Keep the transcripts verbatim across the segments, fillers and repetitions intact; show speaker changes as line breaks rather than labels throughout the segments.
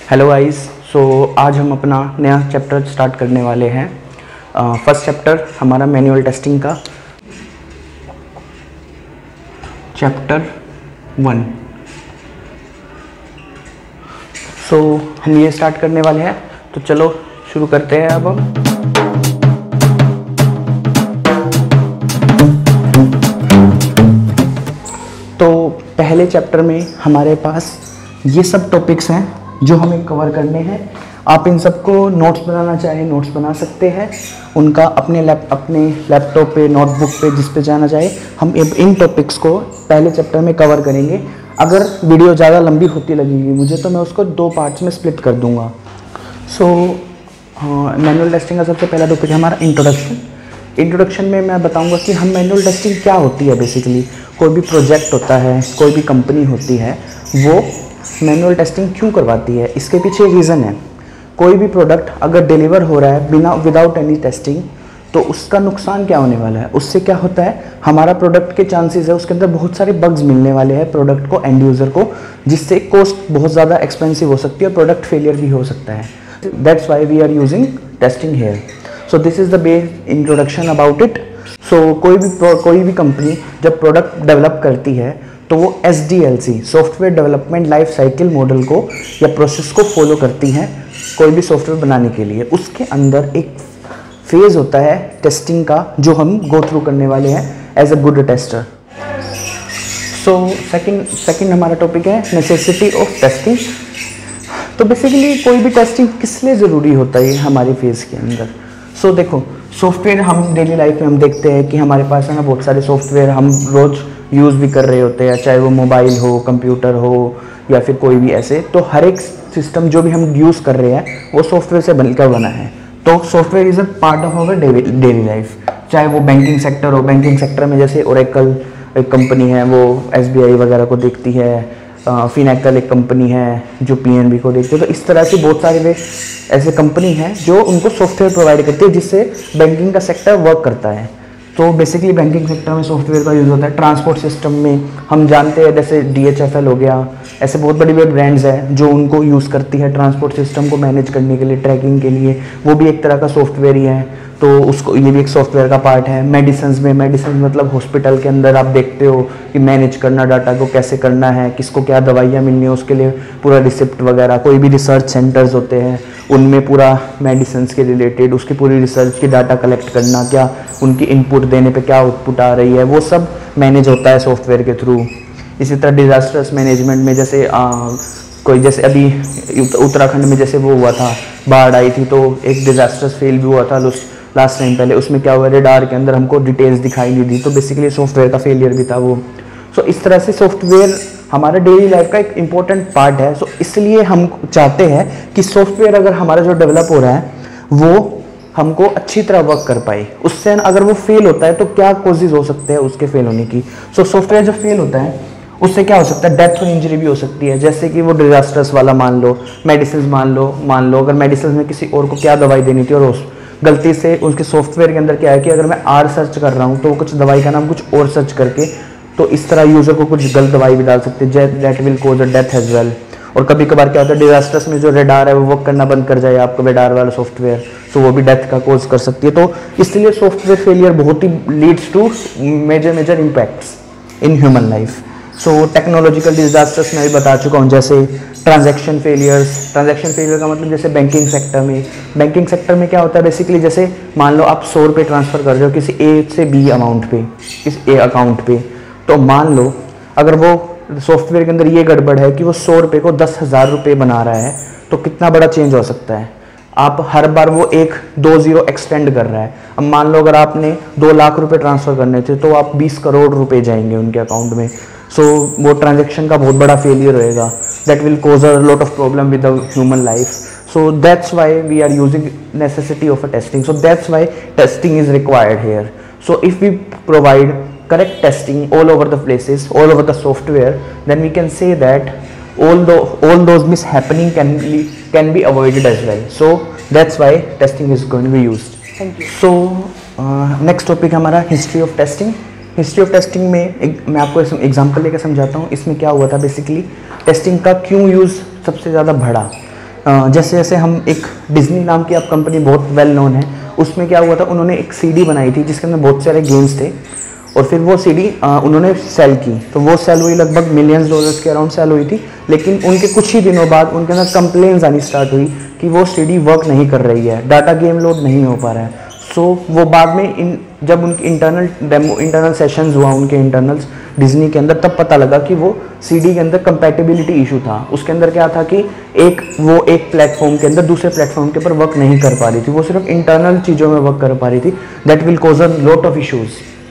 Hello guys. सो आज हम अपना नया चैप्टर स्टार्ट करने वाले हैं। फर्स्ट चैप्टर हमारा मैनुअल टेस्टिंग का, चैप्टर वन। सो हम ये स्टार्ट करने वाले हैं, तो चलो शुरू करते हैं अब हम। तो पहले चैप्टर में हमारे पास ये सब टॉपिक्स हैं जो हमें कवर करने हैं। आप इन सबको नोट्स बनाना चाहें नोट्स बना सकते हैं, उनका अपने लैप अपने लैपटॉप पे, नोटबुक पे, जिस पे जाना चाहे। हम इन टॉपिक्स को पहले चैप्टर में कवर करेंगे। अगर वीडियो ज़्यादा लंबी होती लगेगी मुझे तो मैं उसको दो पार्ट्स में स्प्लिट कर दूंगा। सो मैनुअल टेस्टिंग का सबसे पहला टॉपिक है हमारा इंट्रोडक्शन। इंट्रोडक्शन में मैं बताऊंगा कि हम मैनुअल टेस्टिंग क्या होती है। बेसिकली कोई भी प्रोजेक्ट होता है, कोई भी कंपनी होती है, वो मैनुअल टेस्टिंग क्यों करवाती है, इसके पीछे रीज़न है। कोई भी प्रोडक्ट अगर डिलीवर हो रहा है बिना विदाउट एनी टेस्टिंग, तो उसका नुकसान क्या होने वाला है। उससे क्या होता है, हमारा प्रोडक्ट के चांसेस है उसके अंदर बहुत सारे बग्स मिलने वाले हैं प्रोडक्ट को, एंड यूज़र को, जिससे कॉस्ट बहुत ज़्यादा एक्सपेंसिव हो सकती है और प्रोडक्ट फेलियर भी हो सकता है। That's why we are using testing here. So this is the base introduction about it. So कोई भी कोई भी कंपनी जब प्रोडक्ट डेवलप करती है तो वो S D L C, software development life cycle model को या प्रोसेस को फॉलो करती हैं कोई भी सॉफ्टवेयर बनाने के लिए। उसके अंदर एक फेज़ होता है टेस्टिंग का, जो हम गो थ्रू करने वाले हैं as a good tester. So second second हमारा टॉपिक है नेसेसिटी ऑफ टेस्टिंग। तो बेसिकली कोई भी टेस्टिंग किस लिए ज़रूरी होता है हमारी फेज़ के अंदर। सो so, देखो, सॉफ्टवेयर हम डेली लाइफ में हम देखते हैं कि हमारे पास है ना बहुत सारे सॉफ्टवेयर हम रोज़ यूज़ भी कर रहे होते हैं, चाहे वो मोबाइल हो, कंप्यूटर हो, या फिर कोई भी ऐसे। तो हर एक सिस्टम जो भी हम यूज़ कर रहे हैं वो सॉफ्टवेयर से बनकर बना है। तो software is a part of our daily life. चाहे वो बैंकिंग सेक्टर हो, बैंकिंग सेक्टर में जैसे ओरेकल एक कंपनी है, वो एस बी आई वगैरह को देखती है। फिनेकल एक कंपनी है जो पी एन बी को देखती है। तो इस तरह से बहुत सारे वे ऐसे कंपनी हैं जो उनको सॉफ्टवेयर प्रोवाइड करती है, जिससे बैंकिंग का सेक्टर वर्क करता है। तो बेसिकली बैंकिंग सेक्टर में सॉफ्टवेयर का यूज़ होता है। ट्रांसपोर्ट सिस्टम में हम जानते हैं जैसे डी एच एफ एल हो गया, ऐसे बहुत बड़ी बड़ी ब्रांड्स हैं जो उनको यूज़ करती है ट्रांसपोर्ट सिस्टम को मैनेज करने के लिए, ट्रैकिंग के लिए। वो भी एक तरह का सॉफ्टवेयर ही है, तो उसको ये भी एक सॉफ्टवेयर का पार्ट है। मेडिसिन में, मेडिसिन मतलब हॉस्पिटल के अंदर आप देखते हो कि मैनेज करना, डाटा को कैसे करना है, किसको क्या दवाइयाँ मिलनी है, उसके लिए पूरा रिसिप्ट वगैरह। कोई भी रिसर्च सेंटर्स होते हैं उनमें पूरा मेडिसिन के रिलेटेड उसकी पूरी रिसर्च की डाटा कलेक्ट करना, क्या उनकी इनपुट देने पे क्या आउटपुट आ रही है, वो सब मैनेज होता है सॉफ्टवेयर के थ्रू। इसी तरह डिज़ास्टर्स मैनेजमेंट में जैसे आ, कोई जैसे अभी उत्तराखंड में जैसे वो हुआ था, बाढ़ आई थी, तो एक डिज़ास्टर्स फेल भी हुआ था लास्ट टाइम पहले। उसमें क्या हुआ, रेडार के अंदर हमको डिटेल्स दिखाई नहीं दी, तो बेसिकली सॉफ्टवेयर का फेलियर भी था वो। सो so, इस तरह से सॉफ्टवेयर हमारा डेली लाइफ का एक इम्पोर्टेंट पार्ट है। सो so, इसलिए हम चाहते हैं कि सॉफ्टवेयर अगर हमारा जो डेवलप हो रहा है वो हमको अच्छी तरह वर्क कर पाए। उससे अगर वो फेल होता है तो क्या कॉजेज हो सकते हैं उसके फेल होने की। सो so, सॉफ्टवेयर जब फेल होता है उससे क्या हो सकता है, डेथ और इंजरी भी हो सकती है। जैसे कि वो डिजास्टर्स वाला मान लो, मेडिसिन मान लो मान लो अगर मेडिसिन में किसी और को क्या दवाई देनी थी और उस गलती से उसके सॉफ्टवेयर के अंदर क्या है कि अगर मैं आर सर्च कर रहा हूँ तो कुछ दवाई का नाम कुछ और सर्च करके, तो इस तरह यूज़र को कुछ गलत दवाई भी डाल सकते हैं, that will cause a death as well. और कभी कभार क्या होता है, डिजास्टर्स में जो रेडार है वो वर्क करना बंद कर जाए आपको, रेडार वाला सॉफ्टवेयर, तो वो भी डेथ का कोज कर सकती है। तो इसलिए सॉफ्टवेयर फेलियर बहुत ही leads to major major impacts in human life. So technological disasters में भी बता चुका हूँ, जैसे ट्रांजैक्शन फेलियर्स। ट्रांजैक्शन फेलियर का मतलब जैसे बैंकिंग सेक्टर में बैंकिंग सेक्टर में क्या होता है, बेसिकली जैसे मान लो आप सौ रुपये ट्रांसफ़र कर रहे हो किसी ए से बी अमाउंट पे, इस ए अकाउंट पे, तो मान लो अगर वो सॉफ्टवेयर के अंदर ये गड़बड़ है कि वो सौ रुपये को दस हज़ार रुपये बना रहा है, तो कितना बड़ा चेंज हो सकता है। आप हर बार वो एक दो जीरो एक्सटेंड कर रहा है। अब मान लो अगर आपने दो लाख रुपए ट्रांसफ़र करने थे तो आप बीस करोड़ रुपए जाएंगे उनके अकाउंट में। सो so, वो ट्रांजैक्शन का बहुत बड़ा फेलियर होएगा, that will cause a lot of problem with the human life. So that's why we are using necessity of a testing. So that's why testing is required here. So if we provide correct testing all over the places, all over the software, then we can say that all the all those mishappening can be can be avoided as well. So that's why testing is going to be used.
Thank you.
So uh, next topic हमारा history of testing. History of testing में एक मैं आपको example लेकर समझाता हूँ। इसमें क्या हुआ था, बेसिकली टेस्टिंग का क्यों यूज़ सबसे ज़्यादा बढ़ा। जैसे जैसे हम एक डिज्नी नाम की अब कंपनी बहुत वेल नोन है, उसमें क्या हुआ था, उन्होंने एक सीडी बनाई थी जिसके अंदर बहुत सारे गेम्स थे और फिर वो सीडी उन्होंने सेल की, तो वो सेल हुई लगभग मिलियंस डॉलर्स के अराउंड सेल हुई थी। लेकिन उनके कुछ ही दिनों बाद उनके अंदर कंप्लेंट्स आनी स्टार्ट हुई कि वो सीडी वर्क नहीं कर रही है, डाटा गेम लोड नहीं हो पा रहा है। सो so, वो बाद में इन जब उनके इंटरनल डेमो इंटरनल सेशंस हुआ उनके इंटरनल्स डिज्नी के अंदर, तब पता लगा कि वो सीडी के अंदर कंपैटिबिलिटी इशू था। उसके अंदर क्या था कि एक वो एक प्लेटफॉर्म के अंदर दूसरे प्लेटफॉर्म के ऊपर वर्क नहीं कर पा रही थी, वो सिर्फ इंटरनल चीज़ों में वर्क कर पा रही थी। That will cause a lot of issues,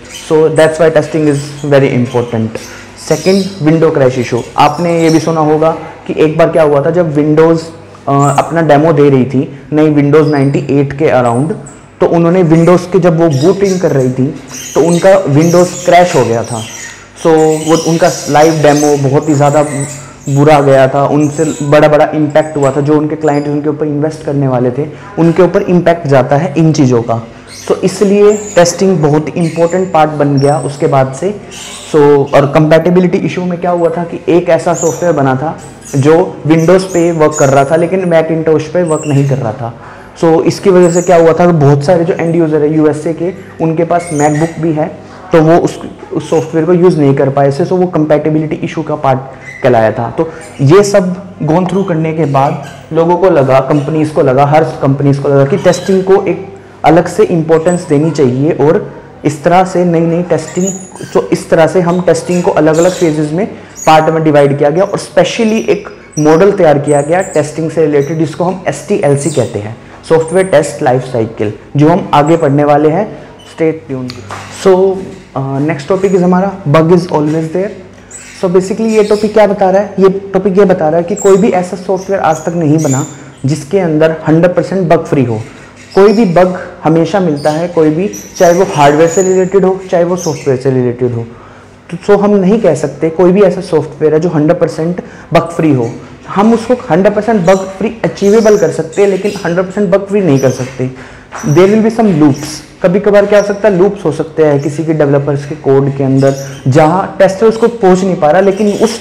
so that's why testing is very important. Second, window crash issue. आपने ये भी सुना होगा कि एक बार क्या हुआ था, जब विंडोज़ अपना डेमो दे रही थी नई विंडोज़ नाइन्टी एट के अराउंड, तो उन्होंने विंडोज़ के जब वो बूटिंग कर रही थी तो उनका विंडोज़ क्रैश हो गया था। सो so, वो उनका लाइव डेमो बहुत ही ज़्यादा बुरा गया था, उनसे बड़ा बड़ा इम्पैक्ट हुआ था। जो उनके क्लाइंट उनके ऊपर इन्वेस्ट करने वाले थे उनके ऊपर इम्पैक्ट जाता है इन चीज़ों का। सो so, इसलिए टेस्टिंग बहुत इंपॉर्टेंट पार्ट बन गया उसके बाद से। सो so, और कंपैटिबिलिटी इशू में क्या हुआ था कि एक ऐसा सॉफ्टवेयर बना था जो विंडोज़ पे वर्क कर रहा था लेकिन मैकिंटोश पे वर्क नहीं कर रहा था। सो so, इसकी वजह से क्या हुआ था कि बहुत सारे जो एंड यूज़र है यूएसए के, उनके पास मैकबुक भी है तो वो उस उस सॉफ्टवेयर को यूज़ नहीं कर पाए से, सो वो कंपैटिबिलिटी इशू का पार्ट कहलाया था। तो ये सब गोन थ्रू करने के बाद लोगों को लगा, कंपनीज़ को लगा, हर कंपनीज़ को लगा कि टेस्टिंग को एक अलग से इम्पोर्टेंस देनी चाहिए और इस तरह से नई नई टेस्टिंग, तो इस तरह से हम टेस्टिंग को अलग अलग फेजेस में पार्ट में डिवाइड किया गया और स्पेशली एक मॉडल तैयार किया गया टेस्टिंग से रिलेटेड जिसको हम एस टी एल सी कहते हैं, सॉफ्टवेयर टेस्ट लाइफ साइकिल, जो हम आगे पढ़ने वाले हैं। Stay tuned. So next topic is हमारा bug is always there. So basically ये टॉपिक क्या बता रहा है, ये टॉपिक ये बता रहा है कि कोई भी ऐसा सॉफ्टवेयर आज तक नहीं बना जिसके अंदर हंड्रेड परसेंट बग फ्री हो। कोई भी बग हमेशा मिलता है, कोई भी, चाहे वो हार्डवेयर से रिलेटेड हो चाहे वो सॉफ्टवेयर से रिलेटेड हो। तो सो हम नहीं कह सकते कोई भी ऐसा सॉफ्टवेयर है जो हंड्रेड परसेंट बग फ्री हो। हम उसको hundred percent bug free achievable कर सकते हैं लेकिन हंड्रेड परसेंट बग फ्री नहीं कर सकते। There will be some loops. कभी कभार क्या हो सकता है, लूप्स हो सकते हैं किसी के डेवलपर्स के कोड के अंदर जहाँ टेस्टर उसको पहुँच नहीं पा रहा लेकिन उस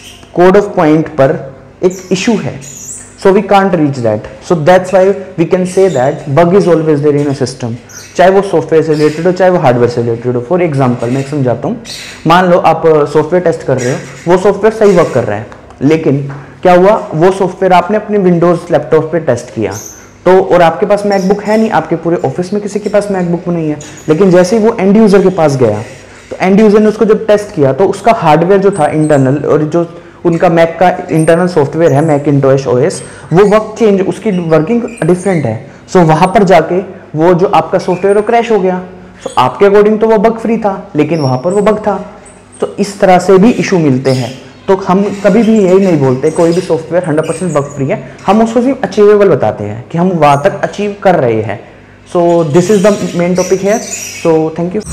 कोड ऑफ पॉइंट पर एक इशू है, so we can't reach that. So that's why we can say that bug is always there in a system, चाहे वो सॉफ्टवेयर से रिलेटेड हो चाहे वो हार्डवेयर से रिलेटेड हो। फॉर एग्जाम्पल मैं समझाता हूँ, मान लो आप सॉफ्टवेयर टेस्ट कर रहे हो, वो सॉफ्टवेयर सही वर्क कर रहा है लेकिन क्या हुआ, वो सॉफ्टवेयर आपने अपने विंडोज़ लैपटॉप पे टेस्ट किया तो, और आपके पास मैकबुक है नहीं, आपके पूरे ऑफिस में किसी के पास मैकबुक नहीं है, लेकिन जैसे ही वो एंड यूज़र के पास गया तो एंड यूज़र ने उसको जब टेस्ट किया तो उसका हार्डवेयर जो था इंटरनल और जो उनका मैक का इंटरनल सॉफ्टवेयर है मैकिंटोश ओएस, वो वर्क चेंज, उसकी वर्किंग डिफरेंट है। सो so, वहाँ पर जाके वो जो आपका सॉफ्टवेयर वो क्रैश हो गया। सो so, आपके अकॉर्डिंग तो वो बग फ्री था लेकिन वहाँ पर वो बग था। तो so, इस तरह से भी इशू मिलते हैं। तो हम कभी भी यही नहीं बोलते कोई भी software hundred percent bug free है, हम उसको सिर्फ अचीवेबल बताते हैं कि हम वहाँ तक अचीव कर रहे हैं। So this is the main topic है। So thank you.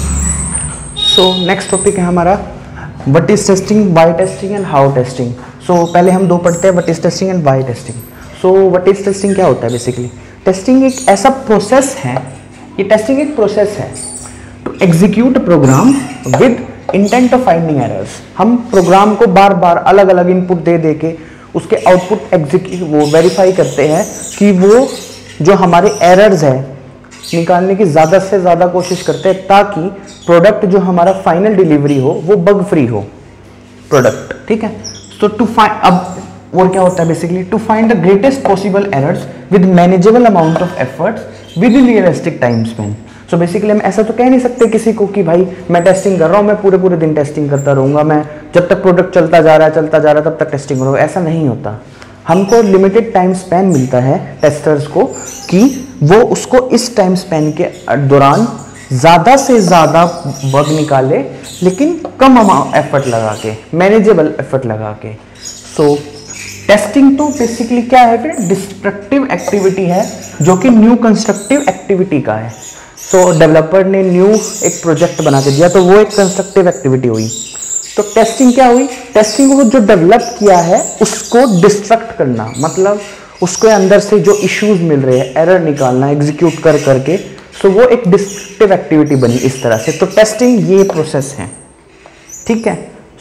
So next topic है हमारा what is testing, why testing and how testing. So पहले हम दो पढ़ते हैं, what is testing and why testing. So what is testing क्या होता है, बेसिकली टेस्टिंग एक ऐसा प्रोसेस है, ये टेस्टिंग एक प्रोसेस है to execute program with intent of finding errors. हम प्रोग्राम को बार बार अलग अलग इनपुट दे दे के उसके आउटपुट एग्जीक्यूट वो वेरीफाई करते हैं कि वो जो हमारे एरर्स है निकालने की ज़्यादा से ज़्यादा कोशिश करते हैं ताकि प्रोडक्ट जो हमारा फाइनल डिलीवरी हो वो बग फ्री हो प्रोडक्ट, ठीक है। सो टू फाइंड, अब और क्या होता है basically, to find the greatest possible errors with manageable amount of efforts with in realistic time span. So basically हम ऐसा तो कह नहीं सकते किसी को कि भाई मैं टेस्टिंग कर रहा हूँ, मैं पूरे पूरे दिन टेस्टिंग करता रहूँगा, मैं जब तक प्रोडक्ट चलता जा रहा है चलता जा रहा है तब तक टेस्टिंग करूँगा, ऐसा नहीं होता। हमको लिमिटेड टाइम स्पैन मिलता है टेस्टर्स को कि वो उसको इस टाइम स्पैन के दौरान ज़्यादा से ज़्यादा बग निकाले लेकिन कम अमाउंट एफर्ट लगा के, मैनेजेबल एफर्ट लगा के। सो टेस्टिंग तो बेसिकली क्या है, फिर डिस्ट्रक्टिव एक्टिविटी है जो कि न्यू कंस्ट्रक्टिव एक्टिविटी का है। सो so, डेवलपर ने न्यू एक प्रोजेक्ट बना के दिया तो वो एक कंस्ट्रक्टिव एक्टिविटी हुई। तो टेस्टिंग क्या हुई, टेस्टिंग को जो डेवलप किया है उसको डिस्ट्रक्ट करना, मतलब उसके अंदर से जो इश्यूज मिल रहे हैं एरर निकालना एग्जीक्यूट कर करके। सो so, वो एक डिस्ट्रक्टिव एक्टिविटी बनी इस तरह से। तो टेस्टिंग ये प्रोसेस है, ठीक है।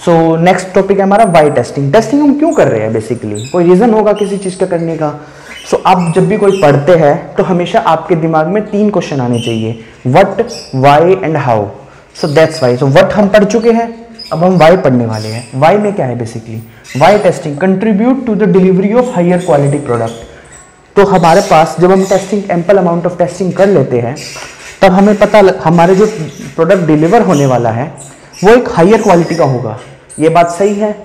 सो नेक्स्ट टॉपिक है हमारा वाई टेस्टिंग। टेस्टिंग हम क्यों कर रहे हैं, बेसिकली कोई रीज़न होगा किसी चीज़ का करने का। सो so, आप जब भी कोई पढ़ते हैं तो हमेशा आपके दिमाग में तीन क्वेश्चन आने चाहिए, what, why and how. So that's why. So what हम पढ़ चुके हैं, अब हम वाई पढ़ने वाले हैं। वाई में क्या है, basically why testing contribute to the delivery of higher quality product. तो हमारे पास जब हम testing ample amount of testing कर लेते हैं तब हमें पता लग, हमारे जो प्रोडक्ट डिलीवर होने वाला है वो एक हायर क्वालिटी का होगा। ये बात सही है।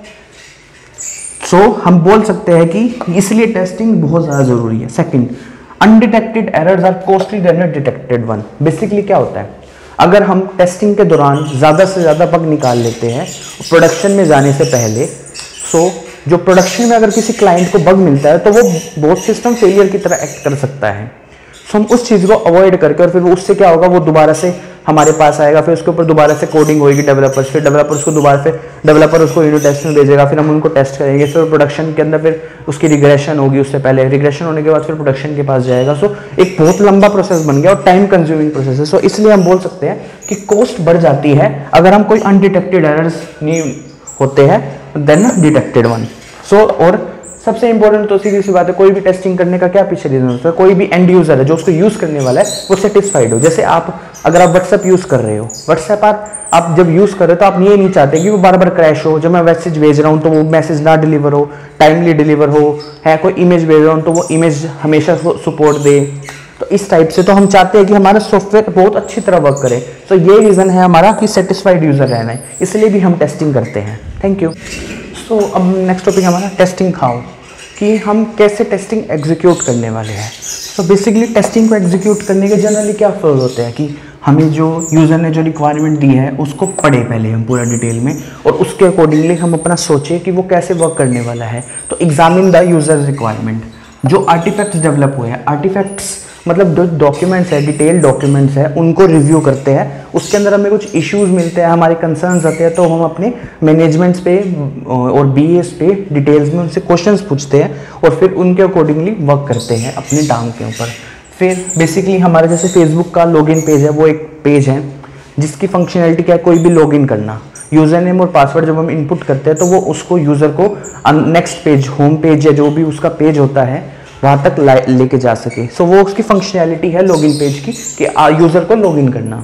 सो so, हम बोल सकते हैं कि इसलिए टेस्टिंग बहुत ज़्यादा ज़रूरी है। Second, undetected errors are costly then a detected one. Basically क्या होता है, अगर हम टेस्टिंग के दौरान ज़्यादा से ज़्यादा बग निकाल लेते हैं प्रोडक्शन में जाने से पहले, सो so, जो प्रोडक्शन में अगर किसी क्लाइंट को बग मिलता है तो वो बहुत सिस्टम फेलियर की तरह एक्ट कर सकता है। सो so, हम उस चीज़ को अवॉइड करके, और फिर उससे क्या होगा, वो दोबारा से हमारे पास आएगा, फिर उसके ऊपर दोबारा से कोडिंग होगी डेवलपर्स, फिर डेवलपर उसको दोबारा से डेवलपर उसको यूनिट टेस्ट में भेजेगा, फिर हम उनको टेस्ट करेंगे, फिर प्रोडक्शन के अंदर फिर उसकी रिग्रेशन होगी, उससे पहले रिग्रेशन होने के बाद फिर प्रोडक्शन के पास जाएगा। सो so, एक बहुत लंबा प्रोसेस बन गया और टाइम कंज्यूमिंग प्रोसेस है। सो so, इसलिए हम बोल सकते हैं कि कॉस्ट बढ़ जाती है अगर हम कोई अनडिटेक्टेड एरर्स नहीं होते हैं देन डिटेक्टेड वन। सो और सबसे इंपॉर्टेंट तो सीधी सी बात है, कोई भी टेस्टिंग करने का क्या पीछे रीजन होता है, कोई भी एंड यूजर है जो उसको यूज करने वाला है वो सेटिस्फाइड हो। जैसे आप अगर आप व्हाट्सएप यूज कर रहे हो, व्हाट्सएप आप आप जब यूज कर रहे हो तो आप ये नहीं चाहते कि वो बार बार क्रैश हो, जब मैं मैसेज भेज रहा हूँ तो वो मैसेज ना डिलीवर हो, टाइमली डिलीवर हो, है कोई इमेज भेज रहा हूँ तो वो इमेज हमेशा सपोर्ट दे। तो इस टाइप से तो हम चाहते हैं कि हमारा सॉफ्टवेयर बहुत अच्छी तरह वर्क करे। तो ये रीज़न है हमारा कि सेटिस्फाइड यूज़र रहना है, इसलिए भी हम टेस्टिंग करते हैं। Thank you. सो अब नेक्स्ट टॉपिक हमारा टेस्टिंग हाउ, कि हम कैसे टेस्टिंग एग्जीक्यूट करने वाले हैं। सो बेसिकली टेस्टिंग को एग्जीक्यूट करने के जनरली क्या फ्लोज होते हैं कि हमें जो यूज़र ने जो रिक्वायरमेंट दी है उसको पढ़े पहले हम पूरा डिटेल में, और उसके अकॉर्डिंगली हम अपना सोचें कि वो कैसे वर्क करने वाला है। तो एग्जामिन द यूज़र रिक्वायरमेंट। जो आर्टिफैक्ट्स डेवलप हुए हैं, आर्टिफैक्ट्स मतलब जो डॉक्यूमेंट्स है, डिटेल डॉक्यूमेंट्स है, उनको रिव्यू करते हैं, उसके अंदर हमें कुछ इश्यूज मिलते हैं, हमारे कंसर्न्स आते हैं, तो हम अपने मैनेजमेंट्स पे और बीएस पे डिटेल्स में उनसे क्वेश्चंस पूछते हैं और फिर उनके अकॉर्डिंगली वर्क करते हैं अपने टांग के ऊपर। फिर बेसिकली हमारे जैसे फेसबुक का लॉगिन पेज है, वो एक पेज है जिसकी फंक्शनैलिटी क्या है, कोई भी लॉगिन करना, यूज़र नेम और पासवर्ड जब हम इनपुट करते हैं तो वो उसको यूज़र को नेक्स्ट पेज, होम पेज या जो भी उसका पेज होता है वहाँ तक लेके जा सके। सो so, वो उसकी फंक्शनैलिटी है लॉगिन पेज की कि यूज़र को लॉगिन करना।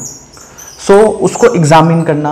सो so, उसको एग्जामिन करना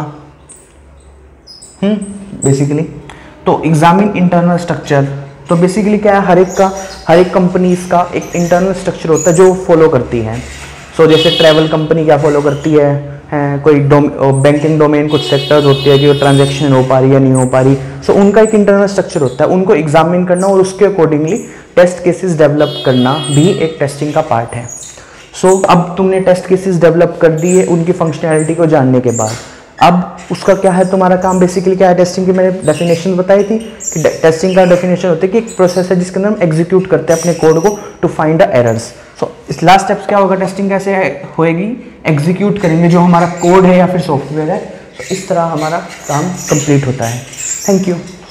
हम्म बेसिकली। तो एग्जामिन इंटरनल स्ट्रक्चर, तो बेसिकली क्या है, हर एक का हर एक कंपनीज का एक इंटरनल स्ट्रक्चर होता है जो फॉलो करती है। सो so, जैसे ट्रैवल कंपनी क्या फॉलो करती है, है कोई बैंकिंग डोमेन कुछ सेक्टर्स होती है कि वो ट्रांजैक्शन हो पा रही है नहीं हो पा रही। सो so, उनका एक इंटरनल स्ट्रक्चर होता है, उनको एग्जामिन करना और उसके अकॉर्डिंगली टेस्ट केसेस डेवलप करना भी एक टेस्टिंग का पार्ट है। सो so, अब तुमने टेस्ट केसेस डेवलप कर दिए उनकी फंक्शनैलिटी को जानने के बाद, अब उसका क्या है तुम्हारा काम, बेसिकली क्या है टेस्टिंग की मैंने डेफिनेशन बताई थी कि टेस्टिंग का डेफिनेशन होता है कि एक प्रोसेस है जिसके अंदर हम एग्जीक्यूट करते हैं अपने कोड को to find the errors. So इस लास्ट स्टेप्स क्या होगा, टेस्टिंग कैसे होएगी, एग्जीक्यूट करेंगे जो हमारा कोड है या फिर सॉफ्टवेयर है। तो इस तरह हमारा काम कंप्लीट होता है। Thank you.